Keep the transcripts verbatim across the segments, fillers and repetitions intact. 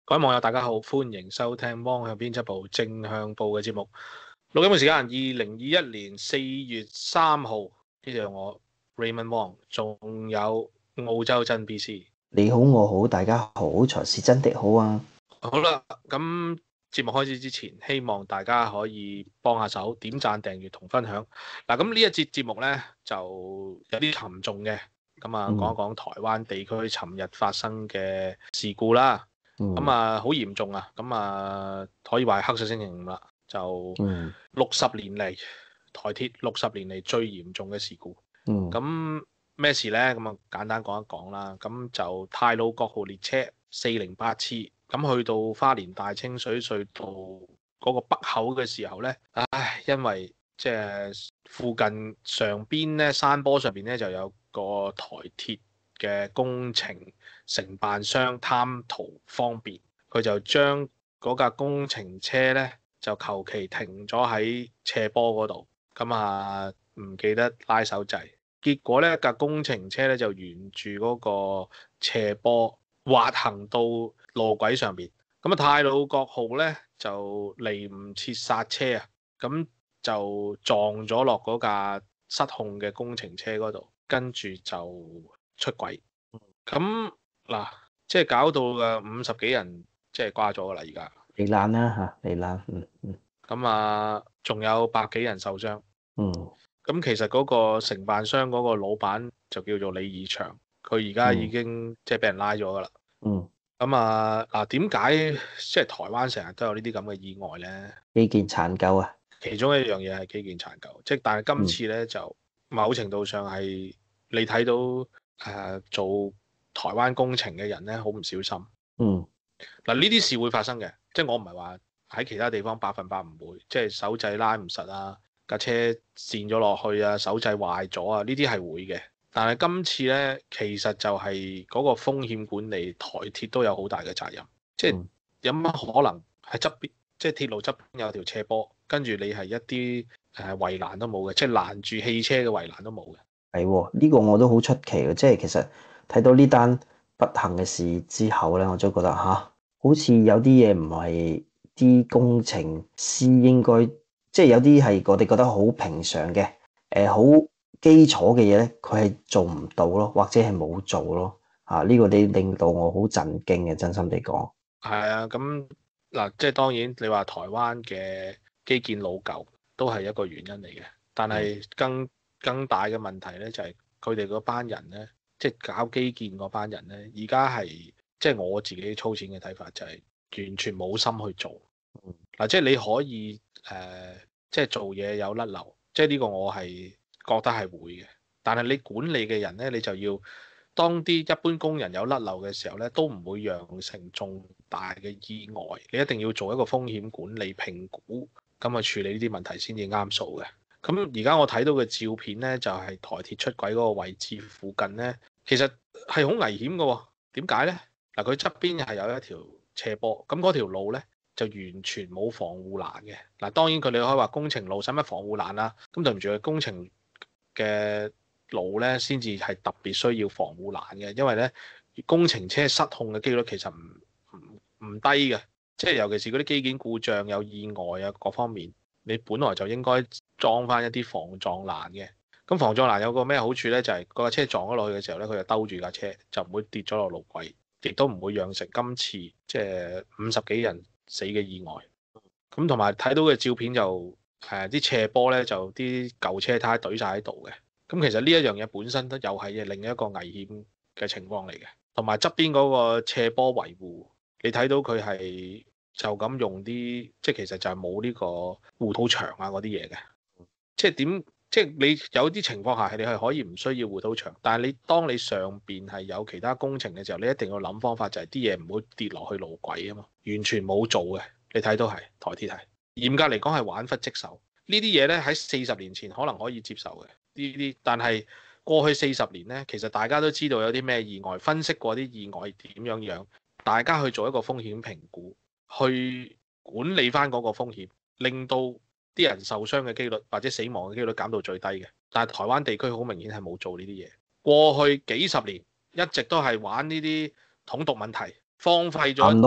各位網友大家好，歡迎收聽汪向編輯部正向報嘅節目。錄音嘅時間二零二一年四月三號，呢度有我 Raymond Wong，仲有澳洲真 B C。 你好，我好，大家好，才是真的好啊！ 好啦，咁節目開始之前，希望大家可以幫下手點讚、訂閱同分享。嗱，咁呢一節節目呢，就有啲沉重嘅，咁啊講一嗯講台灣地區尋日發生嘅事故啦。咁嗯啊，好嚴重啊！咁啊，可以話係黑色星期五啦，就嗯六十年嚟台鐵六十年嚟最嚴重嘅事故。 嗯咁咩事呢？咁啊，簡單講一講啦。咁就太魯閣號列車四零八次，咁去到花蓮大清水隧道嗰個北口嘅時候呢，唉，因為即係附近上邊呢，山坡上邊呢，就有個台鐵嘅工程承辦商貪圖方便，佢就將嗰架工程車呢，就求其停咗喺斜坡嗰度，咁啊唔記得拉手掣，結果呢架工程車呢，就沿住嗰個斜坡滑行到路軌上邊，咁啊太魯閣號呢，就嚟唔切剎車啊，咁就撞咗落嗰架失控嘅工程車嗰度，跟住就出軌。咁嗱，即係搞到誒五十幾人即係瓜咗噶啦，而家罹難啦吓，罹難，嗯嗯咁啊，仲有百幾人受傷。 嗯咁其實嗰個承辦商嗰個老闆就叫做李以祥，佢而家已嗯經即係俾人拉咗噶啦。 嗯， 咁啊嗱，點解即係台灣成日都有呢啲咁嘅意外呢？ 基建殘舊啊， 其中一樣嘢係基建殘舊，即係但係今嗯次呢，就某程度上係你睇到誒、呃、做台灣工程嘅人呢，好唔小心。 嗯嗱，呢啲事會發生嘅，即係我唔係話喺其他地方百分百唔會，即係手掣拉唔實啊，架車跣咗落去啊，手掣壞咗啊，呢啲係會嘅。但係今次呢，其實就係嗰個風險管理，台鐵都有好大嘅責任。即係嗯， 有乜可能喺側邊，即係鐵路側邊有條斜坡，跟住你係一啲誒圍欄都冇嘅，即係攔住汽車嘅圍欄都冇嘅。 係喎，呢個我都好出奇嘅，即係其實睇到呢單不幸嘅事之後咧，我就覺得吓，好似有啲嘢唔係啲工程師應該，即係有啲係我哋覺得好平常嘅，誒好基礎嘅嘢咧，佢係做唔到咯，或者係冇做咯，吓呢個你令到我好震驚嘅，真心地講。 係啊，咁嗱，即係當然你話台灣嘅基建老舊都係一個原因嚟嘅，但係更更大嘅問題咧就係佢哋嗰班人咧，即係搞基建嗰班人咧，而家係即係我自己粗淺嘅睇法就係完全冇心去做。嗱，即係你可以誒、呃，即係做嘢有甩漏，即係呢個我係覺得係會嘅。但係你管理嘅人咧，你就要當啲一般工人有甩漏嘅時候咧，都唔會釀成重大嘅意外。你一定要做一個風險管理評估，咁去處理呢啲問題先至啱數嘅。咁而家我睇到嘅照片咧，就係、是、台鐵出軌嗰個位置附近咧，其實係好危險嘅喎。點解咧？嗱，佢側邊係有一條斜坡，咁嗰條路咧，就完全冇防護欄嘅。嗱，當然佢哋可以話工程路使乜防護欄啦。咁對唔住，工程嘅路咧先至係特別需要防護欄嘅，因為咧工程車失控嘅機率其實唔唔唔低嘅。即係尤其是嗰啲機件故障有意外啊各方面，你本來就應該裝翻一啲防撞欄嘅。咁防撞欄有個咩好處咧？就係嗰架車撞咗落去嘅時候咧，佢就兜住架車，就唔會跌咗落路軌，亦都唔會釀成今次即係五十幾人死嘅意外。咁同埋睇到嘅照片就誒啲斜坡咧，就啲舊車胎懟晒喺度嘅。咁其實呢一樣嘢本身都又係另一個危險嘅情況嚟嘅。同埋側邊嗰個斜坡維護，你睇到佢係就咁用啲，即係其實就係冇呢個護土牆啊嗰啲嘢嘅。即係點？即係你有啲情況下係你係可以唔需要護土牆，但係你當你上邊係有其他工程嘅時候，你一定要諗方法，就係啲嘢唔好跌落去路軌啊嘛。完全冇做嘅，你睇到係台鐵係嚴格嚟講係玩忽職守。呢啲嘢咧喺四十年前可能可以接受嘅呢啲，但係過去四十年咧，其實大家都知道有啲咩意外，分析過啲意外點樣樣，大家去做一個風險評估，去管理翻嗰個風險，令到啲人受傷嘅機率或者死亡嘅機率減到最低嘅。但係台灣地區好明顯係冇做呢啲嘢，過去幾十年一直都係玩呢啲統獨問題，荒廢咗啱碌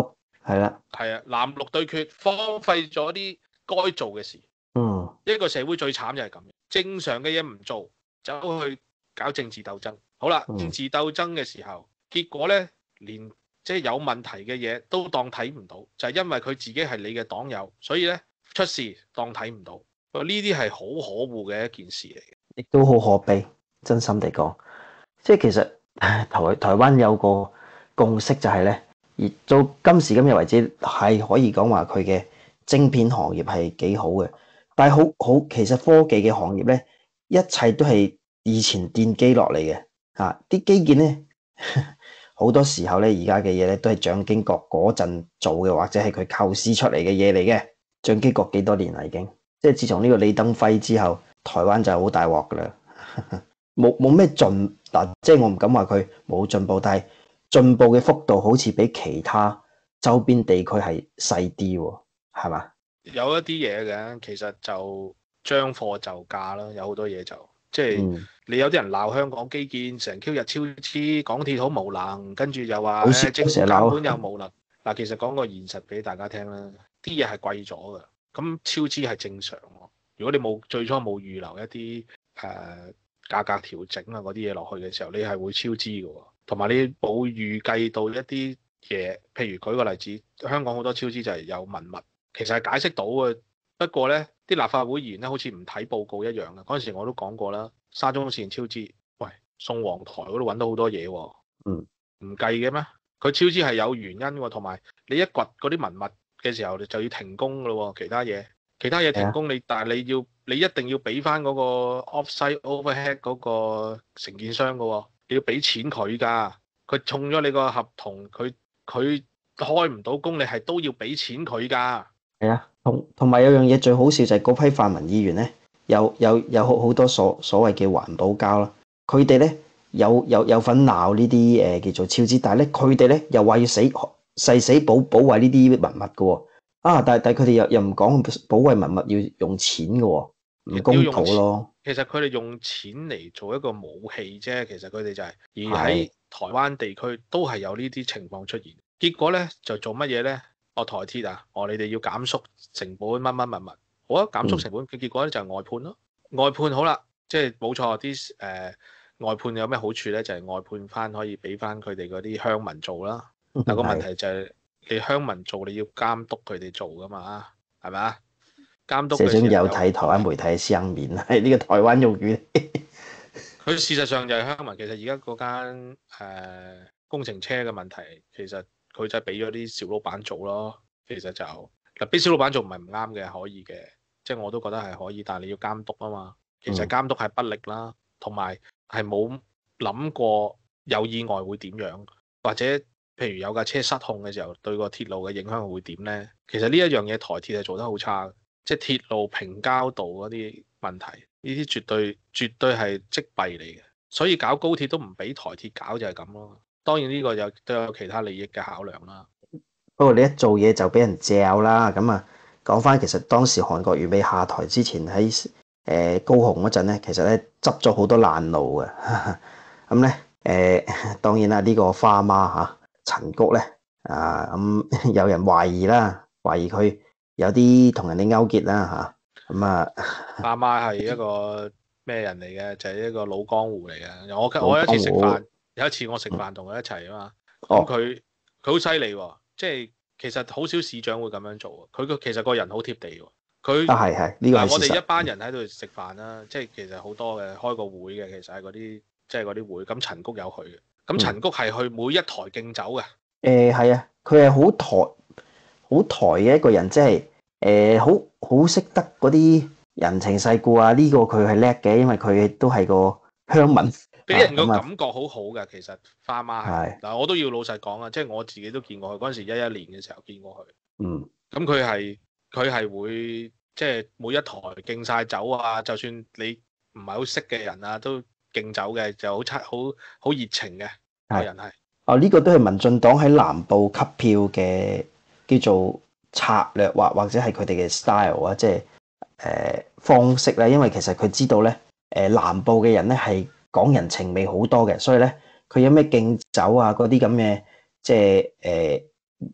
係啦， 係啊，藍綠對決，荒廢咗啲該做嘅事。 嗯， 一個社會最慘就係咁，正常嘅嘢唔做，走去搞政治鬥爭。好啦， 嗯政治鬥爭嘅時候，結果呢，連即係有問題嘅嘢都當睇唔到，就係因為佢自己係你嘅黨友，所以呢，出事當睇唔到。呢啲係好可惡嘅一件事嚟嘅。 亦都好可悲，真心地講，即係其實唉台台灣有個共識就係咧，而到今時今日為止係可以講話佢嘅晶片行業係幾好嘅，但係好好其實科技嘅行業咧，一切都係以前奠基落嚟嘅嚇，啲基建咧好多時候咧，而家嘅嘢咧都係蔣經國嗰陣做嘅，或者係佢構思出嚟嘅嘢嚟嘅。蔣經國幾多年啦已經，即係自從呢個李登輝之後，台灣就好大鑊噶啦，冇冇咩進嗱，即係我唔敢話佢冇進步，但係進步嘅幅度好似比其他周邊地區係細啲喎，係嘛？ 有一啲嘢嘅，其實就將貨就價啦，有好多嘢就即係、 嗯、 你有啲人鬧香港基建成 Q 日超支，港鐵好無能，跟住又話好少誒政府成日監管鬧又無能。嗱，其實講個現實俾大家聽啦，啲嘢係貴咗嘅，咁超支係正常喎。如果你冇最初冇預留一啲誒、呃、價格調整啊嗰啲嘢落去嘅時候，你係會超支嘅喎。同埋你冇預計到一啲嘢，譬如舉個例子，香港好多超支就係有文物。其實係解釋到嘅，不過呢啲立法會議員咧好似唔睇報告一樣嘅。嗰陣時我都講過啦，沙中線超支，喂，宋皇台嗰度揾到好多嘢喎， 嗯， 唔計嘅咩？佢超支係有原因喎，同埋你一掘嗰啲文物嘅時候，你就要停工嘅咯喎，其他嘢，其他嘢停工你，但係你要你一定要俾翻嗰個 off-site overhead 嗰個承建商嘅喎，你要俾錢佢㗎，佢中咗你個合同，佢佢開唔到工，你係都要俾錢佢㗎。 係啊，同同埋有樣嘢最好笑就係嗰批泛民議員咧，有有有好好多所所謂嘅環保膠啦，佢哋咧有有有份鬧呢啲誒叫做超支，但係咧佢哋咧又話要死誓死保保衞呢啲文物嘅喎，啊！但係但係佢哋又又唔講保衞文物要用錢嘅喎，唔公道咯。 其實佢哋用錢嚟做一個武器啫，其實佢哋就係、是、而喺台灣地區都係有呢啲情況出現，結果咧就做乜嘢咧？我台鐵啊，我你哋要減縮成本乜乜乜乜，好啊，減縮成本嘅結果咧就係外判咯。外判好啦，即係冇錯啲誒、呃、外判有咩好處咧？就係、是、外判翻可以俾翻佢哋嗰啲鄉民做啦。但個問題就係、是、你鄉民做，你要監督佢哋做噶嘛，係咪啊？監督嘅時候社長有睇台灣媒體嘅雙面，係呢個台灣用語。 佢事實上就係鄉民，其實而家嗰間誒工程車嘅問題，其實。佢就係俾咗啲小老闆做咯，其實就嗱俾小老闆做唔係唔啱嘅，可以嘅，即係我都覺得係可以，但係你要監督啊嘛。其實監督係不力啦，同埋係冇諗過有意外會點樣，或者譬如有架車失控嘅時候對個鐵路嘅影響會點呢？其實呢一樣嘢台鐵係做得好差，即係鐵路平交道嗰啲問題，呢啲絕對絕對係積弊嚟嘅，所以搞高鐵都唔俾台鐵搞就係咁咯。當然呢個有都有其他利益嘅考量啦。 不過你一做嘢就俾人嚼啦。咁啊，講翻其實當時韓國瑜未下台之前喺誒、呃、高雄嗰陣咧，其實咧執咗好多爛路嘅。咁咧誒，當然啦，呢、這個花媽嚇陳菊咧啊，咁、嗯、有人懷疑啦，懷疑佢有啲同人哋勾結啦嚇。咁啊， 花媽係一個咩人嚟嘅？就係、是、一個老江湖嚟嘅。我我有一次食飯。有一次我食飯同佢一齊啊嘛，咁佢佢好犀利喎，即係其實好少市長會咁樣做啊。佢個其實個人好貼地喎，佢啊係係呢個係事實。 我哋一班人喺度食飯啦，即係其實好多嘅開個會嘅，其實係嗰啲即係嗰啲會。咁陳菊有去嘅，咁陳菊係去每一台敬酒嘅。 誒係啊，佢係好台好台嘅一個人，即係誒好好識得嗰啲人情世故啊。呢、這個佢係叻嘅，因為佢都係個鄉民。 俾人個感覺好好嘅，其實花媽係，嗱是我都要老實講啊，即係我自己都見過佢嗰陣時，一一年嘅時候見過佢。 嗯， 咁佢係佢係會即係每一台敬晒酒啊，就算你唔係好識嘅人啊，都敬酒嘅，就好差好好熱情嘅個人係。 哦，呢個都係民進黨喺南部吸票嘅叫做策略或或者係佢哋嘅 style 啊，即係誒方式咧，因為其實佢知道咧，誒南部嘅人咧係講人情味好多嘅，所以咧佢有咩敬酒啊嗰啲咁嘅，即係誒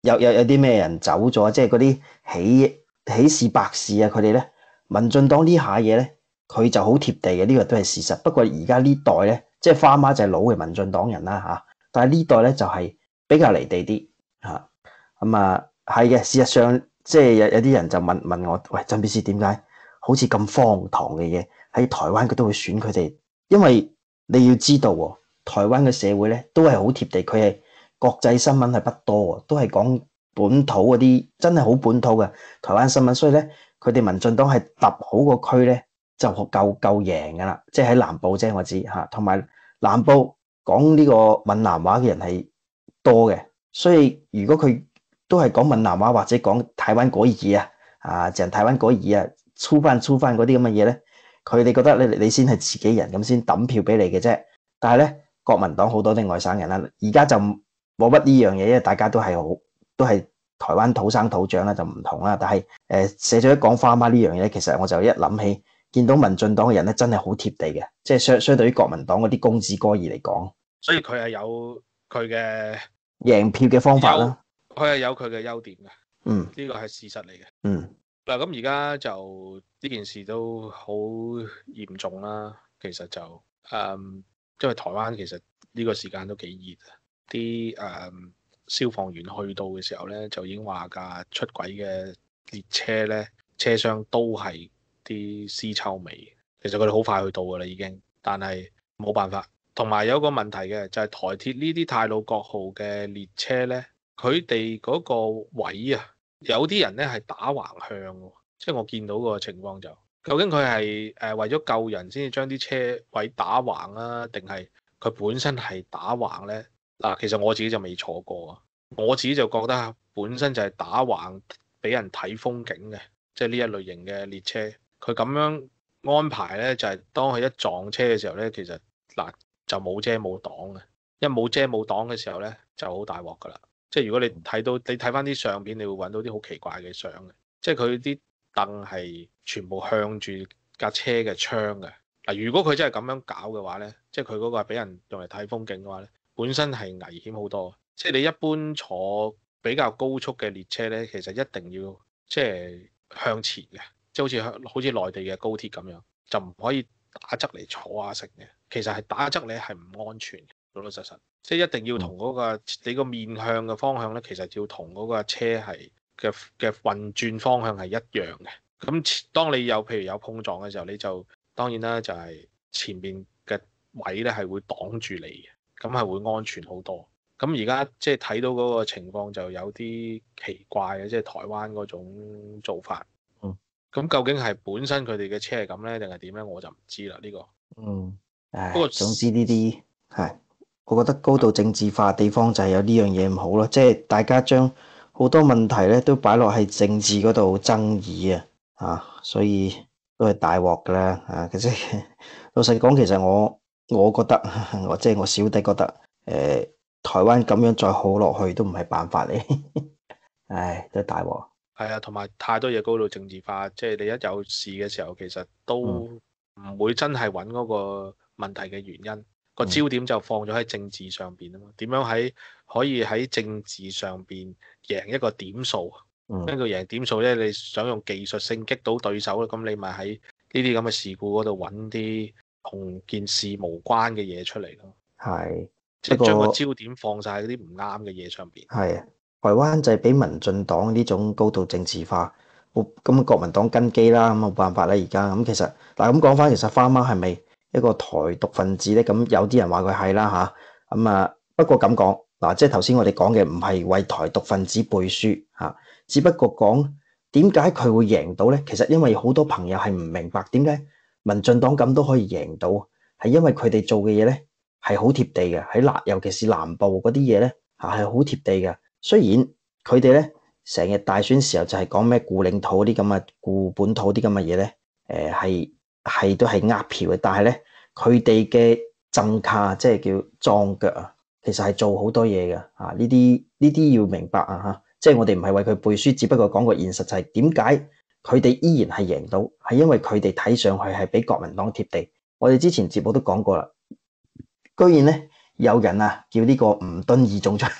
有有有啲咩人走咗，即係嗰啲喜喜事白事啊，佢哋咧，民進黨呢下嘢咧，佢就好貼地嘅，呢、這個都係事實。不過而家呢代咧，即係花媽就係老嘅民進黨人啦嚇，但係呢代咧就係、是、比較離地啲嚇。咁啊係嘅，事實上即係有有啲人就問問我，喂，曾 B 斯點解好似咁荒唐嘅嘢喺台灣佢都會選佢哋？因為你要知道喎，台灣嘅社會咧都係好貼地，佢係國際新聞係不多喎，都係講本土嗰啲真係好本土嘅台灣新聞，所以咧佢哋民進黨係揼好個區咧就夠夠贏㗎啦，即係喺南部啫，我知嚇，同埋南部講呢個閩南話嘅人係多嘅，所以如果佢都係講閩南話或者講台灣國語啊，啊，淨台灣國語啊，粗翻粗翻嗰啲咁嘅嘢咧，佢哋覺得你你先係自己人咁先抌票俾你嘅啫。但係咧，國民黨好多啲外省人啦，而家就冇乜呢樣嘢，因為大家都係好都係台灣土生土長啦，就唔同啦。但係誒寫咗一講花媽呢樣嘢，其實我就一諗起見到民進黨嘅人咧，真係好貼地嘅，即係相相對於國民黨嗰啲公子哥兒嚟講， 所以佢係有佢嘅贏票嘅方法啦。 佢係有佢嘅優點嘅， 嗯， 呢個係事實嚟嘅。 嗯， 嗱，咁而家就呢件事都好嚴重啦。其實就誒、嗯，因為台灣其實呢個時間都幾熱啊，啲誒、嗯、消防員去到嘅時候咧，就已經話架出軌嘅列車咧，車廂都係啲屍臭味。其實佢哋好快去到㗎啦，已經，但係冇辦法。同埋有個問題嘅就係、是、台鐵呢啲太魯閣號嘅列車咧，佢哋嗰個位啊，有啲人咧係打橫向喎，即係我見到個情況就，究竟佢係誒為咗救人先至將啲車位打橫啊，定係佢本身係打橫咧？嗱，其實我自己就未坐過啊，我自己就覺得本身就係打橫俾人睇風景嘅，即係呢一類型嘅列車，佢咁樣安排咧，就係、是、當佢一撞車嘅時候咧，其實嗱就冇遮冇擋嘅，一冇遮冇擋嘅時候咧，就好大鑊噶啦。即係如果你睇到你睇翻啲相片，你會揾到啲好奇怪嘅相嘅，即係佢啲凳係全部向住架車嘅窗嘅。嗱，如果佢真係咁樣搞嘅話咧，即係佢嗰個係俾人用嚟睇風景嘅話咧，本身係危險好多。即係你一般坐比較高速嘅列車咧，其實一定要即係向前嘅，即係好似好似內地嘅高鐵咁樣，就唔可以打側嚟坐啊成嘅。其實係打側你係唔安全嘅，老老實實。即係一定要同嗰、那個你個面向嘅方向咧，其實要同嗰個車係嘅嘅運轉方向係一樣嘅。咁當你有譬如有碰撞嘅時候，你就當然啦，就係前面嘅位咧係會擋住你嘅，咁係會安全好多。咁而家即係睇到嗰個情況就有啲奇怪嘅，即係台灣嗰種做法。 嗯。 咁究竟係本身佢哋嘅車係咁咧，定係點咧？我就唔知啦呢、這個。 嗯。唉， 不過總之呢啲係。我覺得高度政治化地方就係有呢樣嘢唔好咯，即係大家將好多問題咧都擺落喺政治嗰度爭議啊，啊，所以都係大鑊噶啦，啊，即係老實講，其實我我覺得，我即係我小弟覺得，誒、呃，台灣咁樣再好落去都唔係辦法嚟，唉，都係大鑊。係啊，同埋太多嘢高度政治化，即係你一有事嘅時候，其實都唔會真係揾嗰個問題嘅原因。個焦點就放咗喺政治上邊啊嘛，點樣喺可以喺政治上邊贏一個點數？咩叫贏點數咧？你想用技術性擊倒對手咧，咁你咪喺呢啲咁嘅事故嗰度揾啲同件事無關嘅嘢出嚟咯。係，即係將個焦點放晒嗰啲唔啱嘅嘢上邊。係啊，台灣就係俾民進黨呢種高度政治化，咁國民黨根基啦，咁冇辦法啦而家。咁其實嗱咁講翻，其實花媽係咪一個台獨分子咧？咁有啲人話佢係啦吓，咁啊不過咁講嗱，即係頭先我哋講嘅唔係為台獨分子背書吓，只不過講點解佢會贏到咧？其實因為好多朋友係唔明白點解民進黨咁都可以贏到，係因為佢哋做嘅嘢咧係好貼地嘅，喺南尤其是南部嗰啲嘢咧吓係好貼地嘅。雖然佢哋咧成日大選時候就係講咩顧領土啲咁嘅顧本土啲咁嘅嘢咧，誒係。係都係呃票嘅，但係咧佢哋嘅政客即係叫裝腳啊，其實係做好多嘢嘅啊！呢啲呢啲要明白啊嚇，即係我哋唔係為佢背書，只不過講個現實就係點解佢哋依然係贏到，係因為佢哋睇上去係比國民黨貼地。我哋之前節目都講過啦，居然咧有人啊叫呢個吳敦義中槍，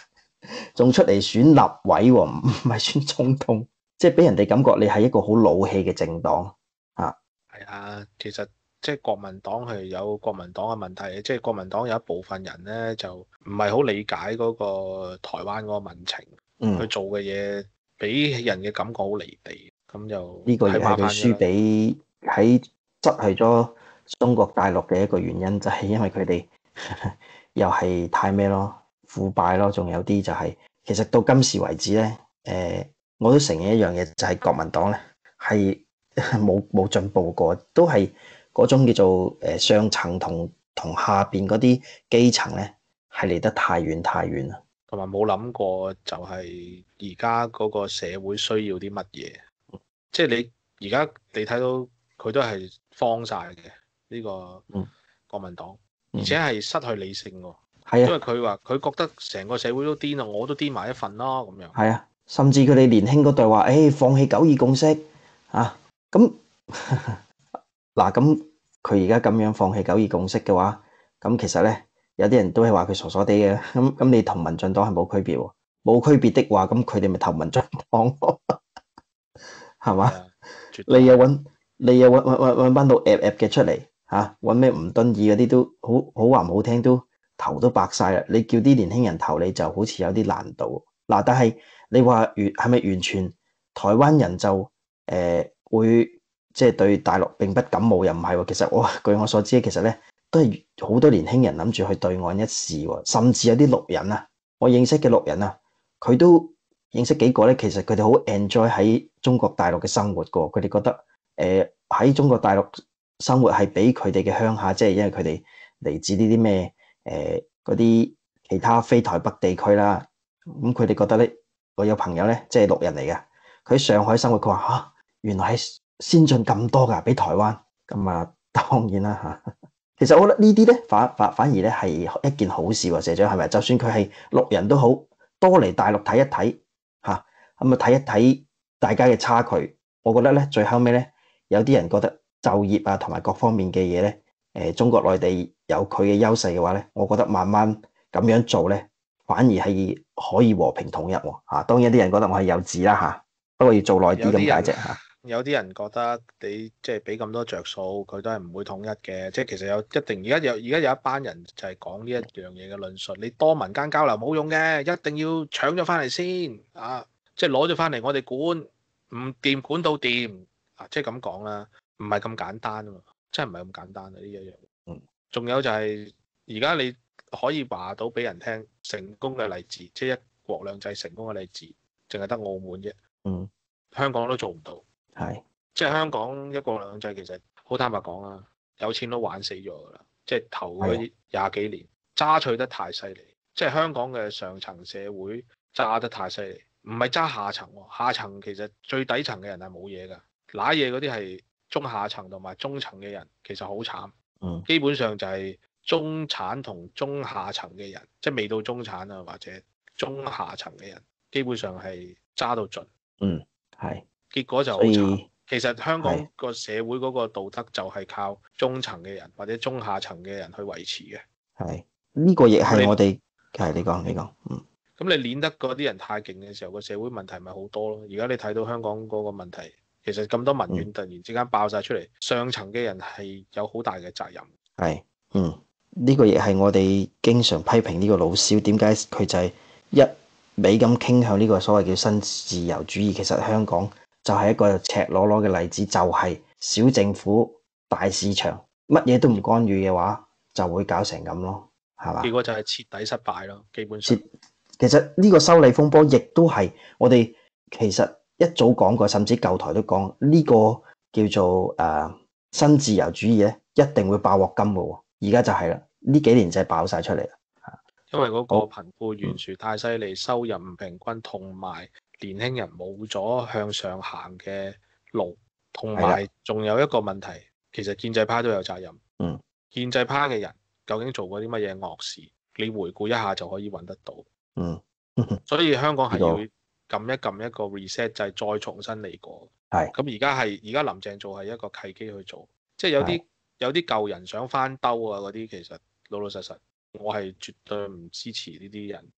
仲出嚟選立委喎，唔係選總統，即係俾人哋感覺你係一個好老氣嘅政黨啊。 係啊，其實即係國民黨係有國民黨嘅問題，即係國民黨有一部分人咧就唔係好理解嗰個台灣嗰個民情，佢、 嗯， 做嘅嘢俾人嘅感覺好離地，咁就呢個亦係係佢輸麻煩嘅啦。 俾喺失去咗中國大陸嘅一個原因，就係因為佢哋又係太咩咯，腐敗咯，仲有啲就係、其實到今時為止咧，誒、我都承認一樣嘢，就係國民黨咧係冇冇進步過，都係嗰種叫做誒上層同同下邊嗰啲基層咧係離得太遠太遠啦。 同埋冇諗過就係而家嗰個社會需要啲乜嘢，即係你而家你睇到佢都係慌晒嘅呢個嗯國民黨，而嗯， 且係失去理性喎， 係啊因為佢話佢覺得成個社會都癲啦，我都癲埋一份咯咁樣。 係啊，甚至佢哋年輕嗰代話，誒、放棄九二共識啊，咁嗱咁佢而家咁樣放棄九二共識嘅話，咁其實咧有啲人都係話佢傻傻地嘅，咁咁你同民進黨係冇區別喎，冇區別的話，咁佢哋咪投民進黨咯，係嘛？ 係啊，絕對係。 你又揾你又揾揾揾揾班到 a 噏嘅出嚟嚇，揾咩吳敦義嗰啲都好好話唔好聽，都頭都白晒啦。你叫啲年輕人投你就好似有啲難度嗱，但係你話完係咪完全台灣人就誒、呃、會即係對大陸並不感冒又唔係喎？其實我據我所知，其實咧都係好多年輕人諗住去對岸一試喎，甚至有啲陸人啊，我認識嘅陸人啊，佢都認識幾個咧，其實佢哋好 enjoy 喺中國大陸嘅生活噶，佢哋覺得誒喺、呃、中國大陸生活係比佢哋嘅鄉下，即係因為佢哋嚟自呢啲咩誒嗰啲其他非台北地區啦，咁佢哋覺得咧，我有朋友咧即係陸人嚟嘅，佢喺上海生活，佢話吓原來係先進咁多噶，比台灣咁啊，當然啦吓。其實我覺得呢啲咧反反反而咧係一件好事喎，社長係咪？就算佢係陸人都好，多嚟大陸睇一睇。嚇咁啊！睇一睇大家嘅差距，我覺得咧最後尾咧有啲人覺得就業啊同埋各方面嘅嘢咧，誒中國內地有佢嘅優勢嘅話咧，我覺得慢慢咁樣做咧，反而係可以和平統一喎嚇。當然有啲人覺得我係幼稚啦嚇，不過要做耐啲咁有啲人解啫嚇。 有啲人覺得你即係俾咁多着數，佢都係唔會統一嘅。即係其實有一定而家有而家有一班人就係講呢一樣嘢嘅論述。你多民間交流冇用嘅，一定要搶咗翻嚟先啊！即係攞咗翻嚟，我哋管唔掂，管到掂啊！即係咁講啦，唔係咁簡單啊嘛，真係唔係咁簡單啊！呢一樣。 嗯， 仲有就係而家你可以話到俾人聽成功嘅例子，即係一國兩制成功嘅例子，淨係得澳門啫， 嗯， 香港都做唔到。 係即係香港一國兩制，其實好坦白講啦，有錢都玩死咗㗎啦。即係頭嗰廿幾年揸取得太犀利，即係香港嘅上層社會揸得太犀利，唔係揸下層喎。下層其實最底層嘅人係冇嘢㗎，揦嘢嗰啲係中下層同埋中層嘅人，其實好慘。 嗯基本上就係中產同中下層嘅人，即係未到中產啊或者中下層嘅人，基本上係揸到盡。 嗯係， 結果就好所以慘。其實香港係個社會嗰個道德就係靠中層嘅人或者中下層嘅人去維持嘅。 係呢個亦咁你係我哋係你講你講嗯。 咁你練得嗰啲人太勁嘅時候，個社會問題咪好多咯。而家你睇到香港嗰個問題，其實咁多民怨突然之間爆晒出嚟，上層嘅人係有好大嘅責任。 係，嗯，呢、個亦係我哋經常批評呢個老蕭，點解佢就係一味咁傾向呢個所謂叫新自由主義？其實香港就係一個赤裸裸嘅例子，就係、小政府大市場，乜嘢都唔干預嘅話，就會搞成咁咯，係嘛？ 結果就係徹底失敗咯，基本上。 其實呢個修例風波亦都係我哋其實一早講過，甚至舊台都講呢、個叫做誒、呃、新自由主義咧，一定會爆鑊金嘅喎。而家就係啦，呢幾年就係爆晒出嚟啦。 因為嗰個好貧富懸殊太犀利，收入唔平均，同埋年輕人冇咗向上行嘅路，同埋仲有一個問題，其實建制派都有責任。 嗯， 建制派嘅人究竟做過啲乜嘢惡事？你回顧一下就可以揾得到。 嗯， 所以香港係要呢撳一撳一個 reset 掣，再重新嚟過。 係咁而家係而家林鄭做係一個契機去做，即係有啲有啲舊人想翻兜啊嗰啲，其實老老實實我係絕對唔支持呢啲人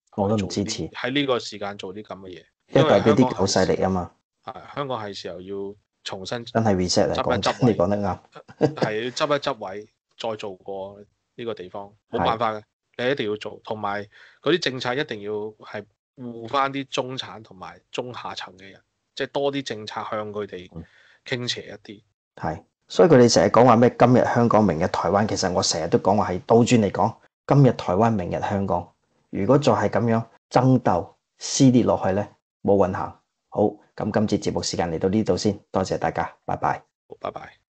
我都唔做呢支持， 喺呢個時間做啲咁嘅嘢， 因為代表香港啲舊勢力啊嘛， 係香港係時候要重新真係 reset 嚟執講真， 一執位， 你講得啱， 係要執一執位，再做過呢個地方，冇係辦法嘅，你一定要做，同埋嗰啲政策一定要係護翻啲中產同埋中下層嘅人，即係多啲政策向佢哋傾斜一啲。 係，所以佢哋成日講話咩今日香港，明日台灣，其實我成日都講話係倒轉嚟講，今日台灣，明日香港。如果再係咁樣爭鬥撕裂落去咧，冇運行。好，咁今節節目時間嚟到呢度先，多謝大家，拜拜。 好，拜拜。